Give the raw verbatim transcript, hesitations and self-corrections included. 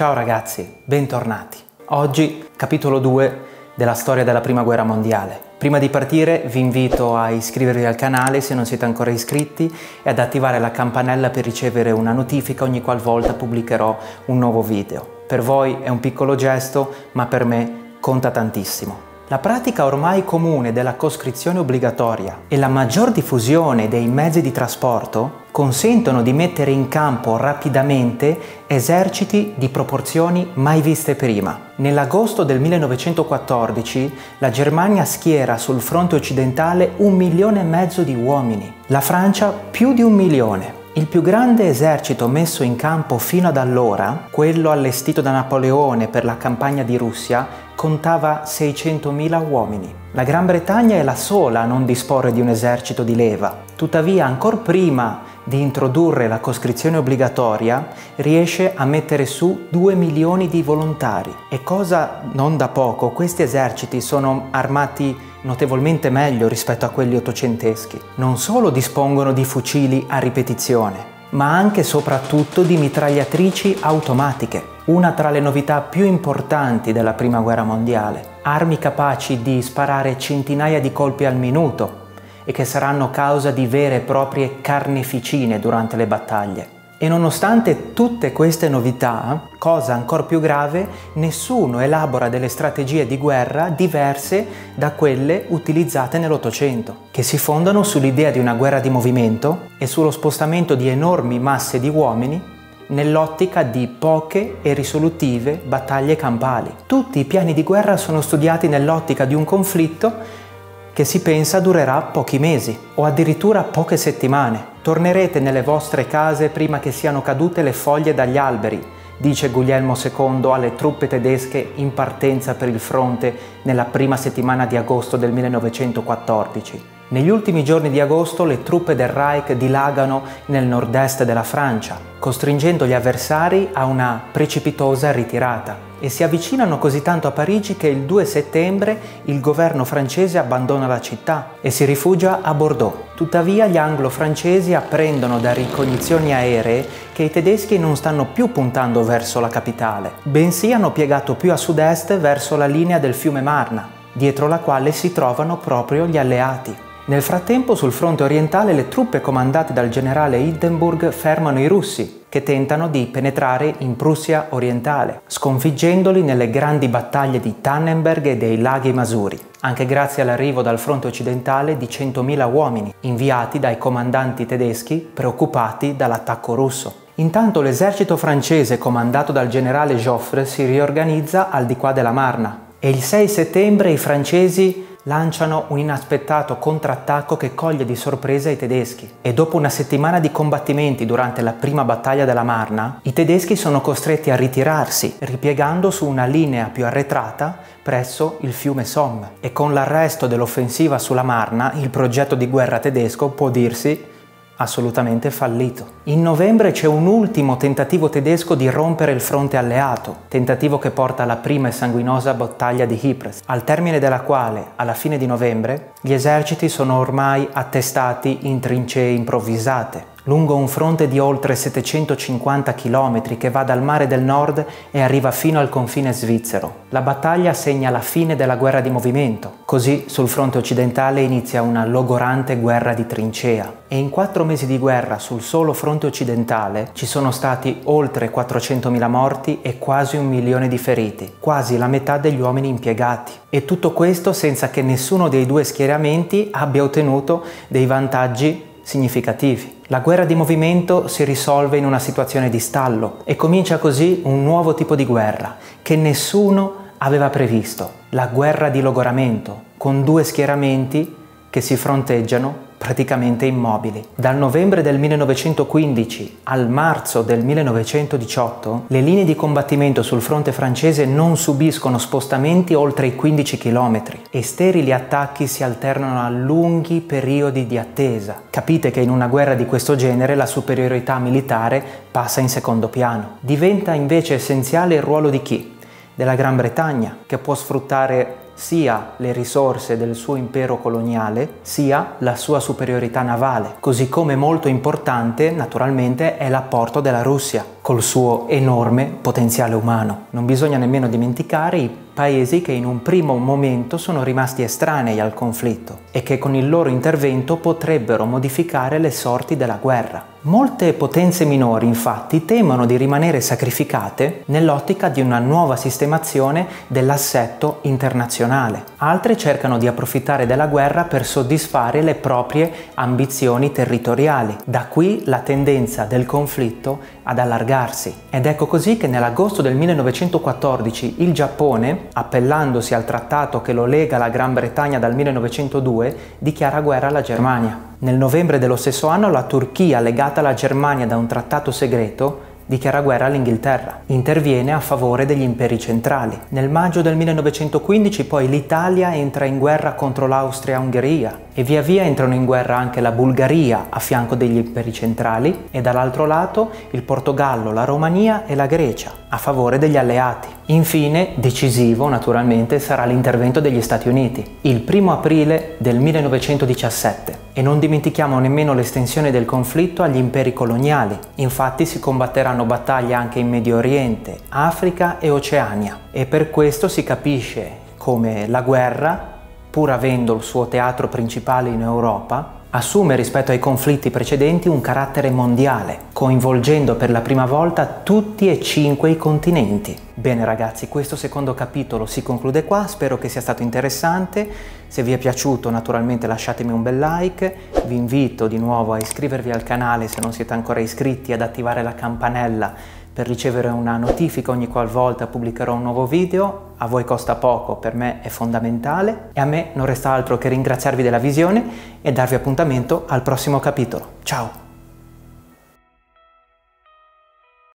Ciao ragazzi, bentornati. Oggi capitolo due della storia della Prima Guerra Mondiale. Prima di partire vi invito a iscrivervi al canale se non siete ancora iscritti e ad attivare la campanella per ricevere una notifica ogni qualvolta pubblicherò un nuovo video. Per voi è un piccolo gesto, ma per me conta tantissimo. La pratica ormai comune della coscrizione obbligatoria e la maggior diffusione dei mezzi di trasporto consentono di mettere in campo rapidamente eserciti di proporzioni mai viste prima. Nell'agosto del millenovecentoquattordici la Germania schiera sul fronte occidentale un milione e mezzo di uomini, la Francia più di un milione. Il più grande esercito messo in campo fino ad allora, quello allestito da Napoleone per la campagna di Russia, contava seicentomila uomini. La Gran Bretagna è la sola a non disporre di un esercito di leva. Tuttavia, ancor prima di introdurre la coscrizione obbligatoria, riesce a mettere su due milioni di volontari. E cosa non da poco, questi eserciti sono armati notevolmente meglio rispetto a quelli ottocenteschi. Non solo dispongono di fucili a ripetizione, ma anche e soprattutto di mitragliatrici automatiche, una tra le novità più importanti della Prima Guerra Mondiale. Armi capaci di sparare centinaia di colpi al minuto e che saranno causa di vere e proprie carneficine durante le battaglie. E nonostante tutte queste novità, cosa ancora più grave, nessuno elabora delle strategie di guerra diverse da quelle utilizzate nell'Ottocento, che si fondano sull'idea di una guerra di movimento e sullo spostamento di enormi masse di uomini nell'ottica di poche e risolutive battaglie campali. Tutti i piani di guerra sono studiati nell'ottica di un conflitto che si pensa durerà pochi mesi o addirittura poche settimane. Tornerete nelle vostre case prima che siano cadute le foglie dagli alberi, dice Guglielmo secondo alle truppe tedesche in partenza per il fronte nella prima settimana di agosto del millenovecentoquattordici. Negli ultimi giorni di agosto le truppe del Reich dilagano nel nord-est della Francia, costringendo gli avversari a una precipitosa ritirata, e si avvicinano così tanto a Parigi che il due settembre il governo francese abbandona la città e si rifugia a Bordeaux. Tuttavia gli anglo-francesi apprendono da ricognizioni aeree che i tedeschi non stanno più puntando verso la capitale, bensì hanno piegato più a sud-est verso la linea del fiume Marna, dietro la quale si trovano proprio gli alleati. Nel frattempo, sul fronte orientale, le truppe comandate dal generale Hindenburg fermano i russi, che tentano di penetrare in Prussia orientale, sconfiggendoli nelle grandi battaglie di Tannenberg e dei Laghi Masuri, anche grazie all'arrivo dal fronte occidentale di centomila uomini, inviati dai comandanti tedeschi preoccupati dall'attacco russo. Intanto l'esercito francese, comandato dal generale Joffre, si riorganizza al di qua della Marna, e il sei settembre i francesi lanciano un inaspettato contrattacco che coglie di sorpresa i tedeschi, e dopo una settimana di combattimenti durante la prima battaglia della Marna, i tedeschi sono costretti a ritirarsi, ripiegando su una linea più arretrata presso il fiume Somme, e con l'arresto dell'offensiva sulla Marna il progetto di guerra tedesco può dirsi assolutamente fallito. In novembre c'è un ultimo tentativo tedesco di rompere il fronte alleato, tentativo che porta alla prima e sanguinosa battaglia di Ypres, al termine della quale, alla fine di novembre, gli eserciti sono ormai attestati in trincee improvvisate, lungo un fronte di oltre settecentocinquanta chilometri che va dal mare del nord e arriva fino al confine svizzero. La battaglia segna la fine della guerra di movimento. Così sul fronte occidentale inizia una logorante guerra di trincea. E in quattro mesi di guerra sul solo fronte occidentale ci sono stati oltre quattrocentomila morti e quasi un milione di feriti, quasi la metà degli uomini impiegati. E tutto questo senza che nessuno dei due schieramenti abbia ottenuto dei vantaggi significativi. La guerra di movimento si risolve in una situazione di stallo e comincia così un nuovo tipo di guerra che nessuno aveva previsto, la guerra di logoramento, con due schieramenti che si fronteggiano praticamente immobili. Dal novembre del millenovecentoquindici al marzo del millenovecentodiciotto, le linee di combattimento sul fronte francese non subiscono spostamenti oltre i quindici chilometri e sterili attacchi si alternano a lunghi periodi di attesa. Capite che in una guerra di questo genere la superiorità militare passa in secondo piano. Diventa invece essenziale il ruolo di chi? Della Gran Bretagna, che può sfruttare sia le risorse del suo impero coloniale, sia la sua superiorità navale, così come molto importante naturalmente è l'apporto della Russia. col suo enorme potenziale umano. Non bisogna nemmeno dimenticare i paesi che in un primo momento sono rimasti estranei al conflitto e che con il loro intervento potrebbero modificare le sorti della guerra. Molte potenze minori, infatti, temono di rimanere sacrificate nell'ottica di una nuova sistemazione dell'assetto internazionale. Altre cercano di approfittare della guerra per soddisfare le proprie ambizioni territoriali. Da qui la tendenza del conflitto ad allargarsi. Ed ecco così che nell'agosto del millenovecentoquattordici il Giappone, appellandosi al trattato che lo lega alla Gran Bretagna dal millenovecentodue, dichiara guerra alla Germania. Nel novembre dello stesso anno la Turchia, legata alla Germania da un trattato segreto, dichiara guerra all'Inghilterra. Interviene a favore degli imperi centrali. Nel maggio del millenovecentoquindici poi l'Italia entra in guerra contro l'Austria-Ungheria e via via entrano in guerra anche la Bulgaria a fianco degli imperi centrali e dall'altro lato il Portogallo, la Romania e la Grecia a favore degli alleati. Infine, decisivo naturalmente, sarà l'intervento degli Stati Uniti il primo aprile del millenovecentodiciassette. E non dimentichiamo nemmeno l'estensione del conflitto agli imperi coloniali. Infatti si combatteranno battaglie anche in Medio Oriente, Africa e Oceania. E per questo si capisce come la guerra, pur avendo il suo teatro principale in Europa, assume rispetto ai conflitti precedenti un carattere mondiale, coinvolgendo per la prima volta tutti e cinque i continenti. Bene ragazzi, questo secondo capitolo si conclude qua, spero che sia stato interessante. Se vi è piaciuto naturalmente lasciatemi un bel like, vi invito di nuovo a iscrivervi al canale se non siete ancora iscritti, ad attivare la campanella per ricevere una notifica ogni qualvolta pubblicherò un nuovo video. A voi costa poco, per me è fondamentale e a me non resta altro che ringraziarvi della visione e darvi appuntamento al prossimo capitolo. Ciao!